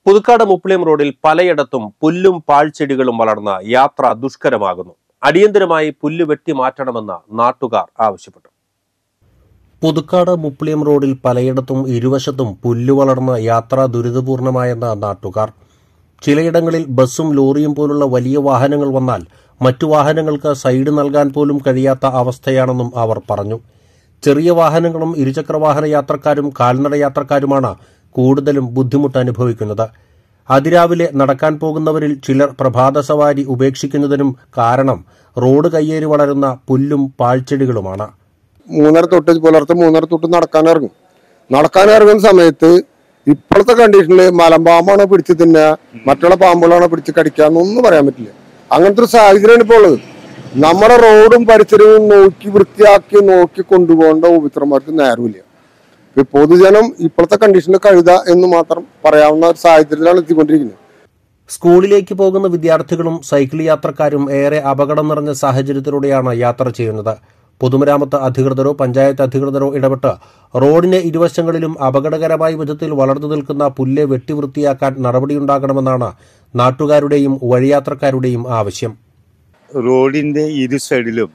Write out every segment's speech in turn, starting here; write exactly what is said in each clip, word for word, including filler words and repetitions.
പുതുക്കാട് മുപ്ലിയം റോഡിൽ പലയിടത്തും പുല്ലും പാഴ്ചെടികളും വളർന്ന യാത്ര ദുഷ്കരമാകുന്നു. അടിയന്തരമായി പുല്ല് വെട്ടി മാറ്റണമെന്ന് നാട്ടുകാർ ആവശ്യപ്പെട്ടു. പുതുക്കാട് മുപ്ലിയം റോഡിൽ പലയിടത്തും ഇരുവശത്തും പുല്ല് വളർന്ന യാത്ര ദുരിതപൂർണമായെന്ന നാട്ടുകാർ. ചിലയിടങ്ങളിൽ ബസ്സും ലോറിയും പോലുള്ള വലിയ വാഹനങ്ങൾ വന്നാൽ മറ്റു വാഹനങ്ങൾക്ക് സൈഡ് നൽകാൻ പോലും കഴിയാത്ത അവസ്ഥയാണെന്നും അവർ പറഞ്ഞു. ചെറിയ വാഹനങ്ങളും ഇരുചക്രവാഹന യാത്രക്കാരും കാൽനട യാത്രക്കാരുമാണ് കൂടുതലും ബുദ്ധിമുട്ട് അനുഭവിക്കുന്നത്. അതിരാവിലെ നടക്കാൻ പോകുന്നവരിൽ ചിലർ പ്രഭാത സവാരി ഉപേക്ഷിക്കുന്നതിനും കാരണം റോഡ് കയ്യേറി വളരുന്ന പുല്ലും പാഴ്ചെടികളുമാണ്. മൂന്നര തൊട്ട് പുലർത്തെ മൂന്നര തൊട്ട് നടക്കാനിറങ്ങും. നടക്കാനിറങ്ങുന്ന സമയത്ത് ഇപ്പോഴത്തെ കണ്ടീഷനിൽ മലമ്പാമ്പാണോ പിടിച്ച് തിന്നുക, മറ്റുള്ള പാമ്പുകളാണോ പിടിച്ച് കടിക്കാന്നൊന്നും പറയാൻ പറ്റില്ല. അങ്ങനത്തെ ഒരു സാഹചര്യമാണ് ഇപ്പോൾ ഉള്ളത്. നമ്മുടെ റോഡും പരിസരവും നോക്കി വൃത്തിയാക്കി നോക്കി കൊണ്ടുപോകേണ്ട ഓഫീസർമാർക്ക് നേരമില്ല. പൊതുജനം ഇപ്പോഴത്തെ കണ്ടീഷനിൽ കഴുത എന്ന് മാത്രം പറയാവുന്ന ഒരു സാഹചര്യത്തിലാണ് എത്തിക്കൊണ്ടിരിക്കുന്നത്. സ്കൂളിലേക്ക് പോകുന്ന വിദ്യാർത്ഥികളും സൈക്കിൾ യാത്രക്കാരും ഏറെ അപകടം നിറഞ്ഞ സാഹചര്യത്തിലൂടെയാണ് യാത്ര ചെയ്യുന്നത്. പൊതുമരാമത്ത് അധികൃതരോ പഞ്ചായത്ത് അധികൃതരോ ഇടപെട്ട് റോഡിന്റെ ഇരുവശങ്ങളിലും അപകടകരമായ വിധത്തിൽ വളർന്നു നിൽക്കുന്ന പുല്ല് വെട്ടിവൃത്തിയാക്കാൻ നടപടിയുണ്ടാകണമെന്നാണ് നാട്ടുകാരുടെയും വഴിയാത്രക്കാരുടെയും ആവശ്യം. റോഡിന്റെ ഇരു സൈഡിലും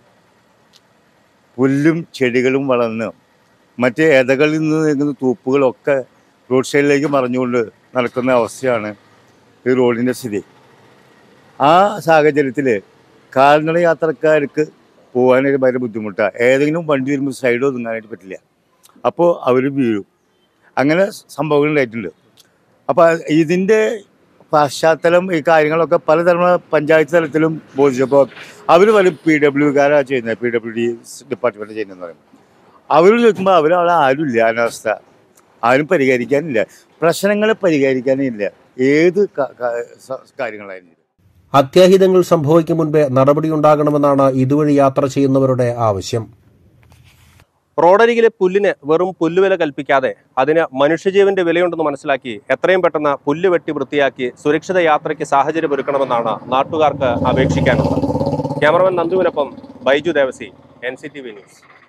പുല്ലും ചെടികളും വളർന്ന് മറ്റ് ഇലകളിൽ നിന്ന് നിൽക്കുന്ന തൂപ്പുകളൊക്കെ റോഡ് സൈഡിലേക്ക് മറിഞ്ഞുകൊണ്ട് നടക്കുന്ന അവസ്ഥയാണ് ഈ റോഡിൻ്റെ സ്ഥിതി. ആ സാഹചര്യത്തിൽ കാൽനട യാത്രക്കാർക്ക് പോകാനായിട്ട് ഭയങ്കര ബുദ്ധിമുട്ടാണ്. ഏതെങ്കിലും വണ്ടി വരുമ്പോൾ സൈഡ് ഒതുങ്ങാനായിട്ട് പറ്റില്ല. അപ്പോൾ അവർ വീഴും. അങ്ങനെ സംഭവങ്ങൾ ഉണ്ടായിട്ടുണ്ട്. അപ്പോൾ ഇതിൻ്റെ പശ്ചാത്തലം ഈ കാര്യങ്ങളൊക്കെ പലതരം പഞ്ചായത്ത് തലത്തിലും ബോധിച്ചപ്പോൾ അവർ പല പി ഡബ്ല്യുക്കാരാണ് ചെയ്യുന്നത്, പി ഡബ്ല്യു ഡി ഡിപ്പാർട്ട്മെൻറ്റ് ചെയ്യുന്നതെന്ന് പറയും. അവർ ചോദിക്കുമ്പോൾ അവരവിടെ ആരുമില്ല. അനാവസ്ഥ ആരും പരിഹരിക്കാനില്ല, പ്രശ്നങ്ങൾ പരിഹരിക്കാനില്ല, ഏത് കാര്യങ്ങളായിരുന്നു. അത്യാഹിതങ്ങൾ സംഭവിക്കും മുൻപേ നടപടിയുണ്ടാകണമെന്നാണ് ഇതുവഴി യാത്ര ചെയ്യുന്നവരുടെ ആവശ്യം. റോഡരികിലെ പുല്ലിന് വെറും പുല്ലുവില കൽപ്പിക്കാതെ അതിന് മനുഷ്യജീവന്റെ വിലയുണ്ടെന്ന് മനസ്സിലാക്കി എത്രയും പെട്ടെന്ന് പുല്ല് വെട്ടി വൃത്തിയാക്കി സുരക്ഷിത യാത്രയ്ക്ക് സാഹചര്യം ഒരുക്കണമെന്നാണ് നാട്ടുകാർക്ക് അപേക്ഷിക്കാനുള്ളത്. ക്യാമറമാൻ നന്ദുവിനൊപ്പം Baiju Devasi, N C T V news.